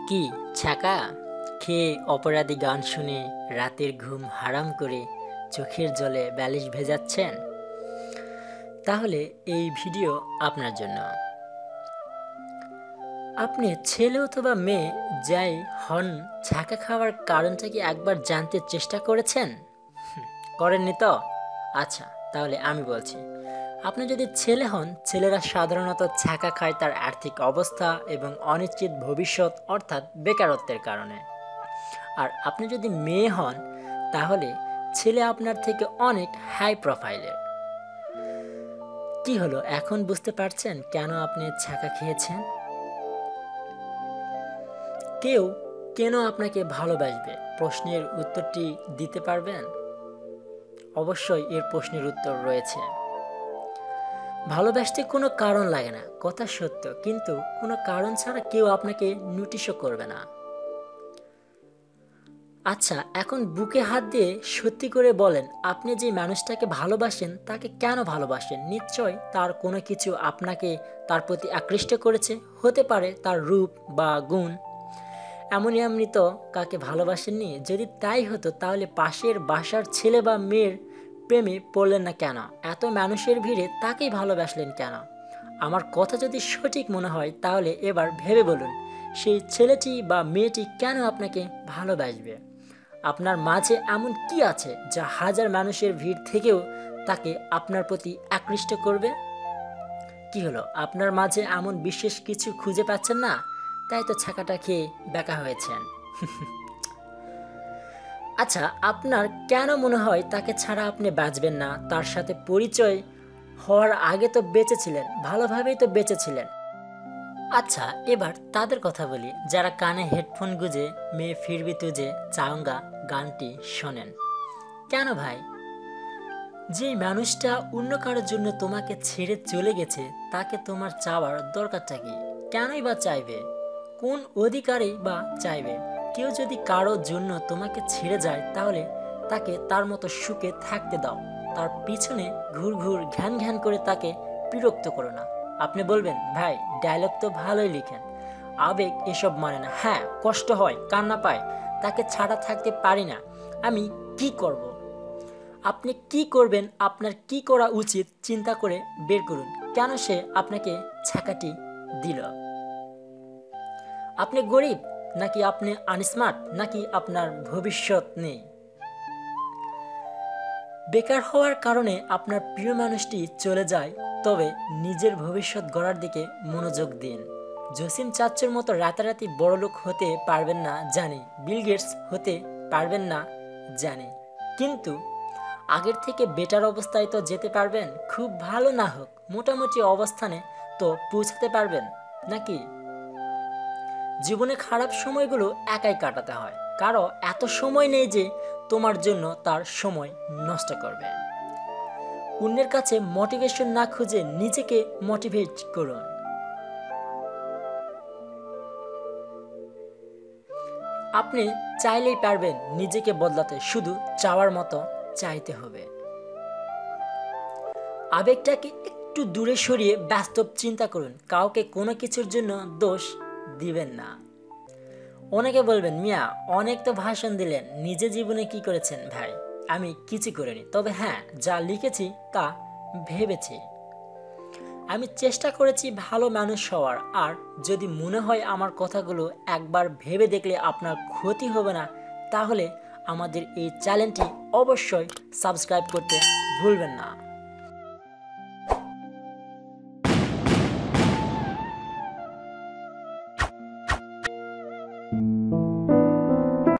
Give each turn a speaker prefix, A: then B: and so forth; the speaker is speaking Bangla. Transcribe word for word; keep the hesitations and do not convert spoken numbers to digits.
A: কি ছাকা খেয়ে অপরাধী গান শুনে রাতের ঘুম হারাম করে চোখের জলে বালিশ ভেজাচ্ছেন? তাহলে এই ভিডিও আপনার জন্য। আপনি ছেলে অথবা মেয়ে যাই হন, ছাকা খাওয়ার কারণটা কি একবার জানতে চেষ্টা করেছেন? হুম, করেননি তো? আচ্ছা, তাহলে আমি বলছি। আপনি যদি ছেলে হন, ছেলেরা সাধারণত ছাকা খায় তার আর্থিক অবস্থা এবং অনিশ্চিত ভবিষ্যৎ অর্থাৎ বেকারত্বের কারণে। আর আপনি যদি মেয়ে হন, তাহলে ছেলে আপনার থেকে অনেক হাই প্রোফাইলের। কি হলো, এখন বুঝতে পারছেন কেন আপনি ছাকা খেয়েছেন? কেউ কেন আপনাকে ভালোবাসবে প্রশ্নের উত্তরটি দিতে পারবেন? অবশ্যই এর প্রশ্নের উত্তর রয়েছে। ভালোবাসতে কোনো কারণ লাগে না, কথা সত্য, কিন্তু কোনো কারণ ছাড়া কেউ আপনাকে নোটিশও করবে না। আচ্ছা, এখন বুকে হাত দিয়ে সত্যি করে বলেন, আপনি যে মানুষটাকে ভালোবাসেন তাকে কেন ভালোবাসেন? নিশ্চয় তার কোনো কিছু আপনাকে তার প্রতি আকৃষ্ট করেছে। হতে পারে তার রূপ বা গুণ। এমনই এমনি তো কাকে ভালোবাসেননি? যদি তাই হতো তাহলে পাশের বাসার ছেলে বা মেয়ের প্রেমে পড়লেন না কেন? এত মানুষের ভিড়ে তাকেই ভালোবাসলেন কেন? আমার কথা যদি সঠিক মনে হয় তাহলে এবার ভেবে বলুন, সেই ছেলেটি বা মেয়েটি কেন আপনাকে ভালোবাসবে? আপনার মাঝে এমন কি আছে যা হাজার মানুষের ভিড় থেকেও তাকে আপনার প্রতি আকৃষ্ট করবে? কি হলো, আপনার মাঝে এমন বিশেষ কিছু খুঁজে পাচ্ছেন না? তাই তো ছাকাটা খেয়ে বেকা হয়েছেন। আচ্ছা, আপনার কেন মনে হয় তাকে ছাড়া আপনি বাঁচবেন না? তার সাথে পরিচয় হওয়ার আগে তো বেঁচে ছিলেন, ভালোভাবেই তো বেঁচে ছিলেন। আচ্ছা, এবার তাদের কথা বলি যারা কানে হেডফোন গুঁজে মেয়ে ফিরবি তুজে চাঙ্গা গানটি শোনেন। কেন ভাই? যে মানুষটা অন্য কারোর জন্য তোমাকে ছেড়ে চলে গেছে তাকে তোমার চাওয়ার দরকারটা কি? কেনই বা চাইবে? কোন অধিকারেই বা চাইবে? কেউ যদি কারোর জন্য তোমাকে ছেড়ে যায় তাহলে তাকে তার মতো সুখে থাকতে দাও। তার পিছনে ঘুর ঘুর ঘ্যান ঘ্যান করে তাকে বিরক্ত করো না। আপনি বলবেন, ভাই ডায়লগ তো ভালোই লিখেন, আবেগ এসব মানে না। হ্যাঁ, কষ্ট হয়, কান্না পায়, তাকে ছাড়া থাকতে পারি না, আমি কি করব? আপনি কি করবেন, আপনার কি করা উচিত চিন্তা করে বের করুন। কেন সে আপনাকে ছাকাটি দিল? আপনি গরিব, নাকি আপনি আনস্মার্ট, নাকি আপনার ভবিষ্যৎ নেই? বেকার হওয়ার কারণে আপনার প্রিয় মানুষটি চলে যায়, তবে নিজের ভবিষ্যৎ গড়ার দিকে মনোযোগ দিন। জসিম চাচ্চুর মতো রাতারাতি বড়লোক হতে পারবেন না জানি, বিল গেটস হতে পারবেন না জানি, কিন্তু আগের থেকে বেটার অবস্থায় তো যেতে পারবেন। খুব ভালো না হোক, মোটামুটি অবস্থানে তো পৌঁছাতে পারবেন নাকি? জীবনে খারাপ সময়গুলো একাই কাটাতে হয়, কারো এত সময় নেই যে তোমার জন্য তার সময় নষ্ট করবে। অন্যের কাছে মোটিভেশন না খুঁজে নিজেকে মোটিভেট করুন। আপনি চাইলেই পারবেন নিজেকে বদলাতে, শুধু চাওয়ার মতো চাইতে হবে। আবেগটাকে একটু দূরে সরিয়ে বাস্তব চিন্তা করুন। কাউকে কোনো কিছুর জন্য দোষ দিবেন না। অনেকে বলবেন, মিয়া অনেক তো ভাষণ দিলেন, নিজে জীবনে কি করেছেন? ভাই, আমি কিছু করিনি, তবে হ্যাঁ, যা লিখেছি তা ভেবেছি। আমি চেষ্টা করেছি ভালো মানুষ হওয়ার। আর যদি মনে হয় আমার কথাগুলো একবার ভেবে দেখলে আপনার ক্ষতি হবে না, তাহলে আমাদের এই চ্যানেলটি অবশ্যই সাবস্ক্রাইব করতে ভুলবেন না।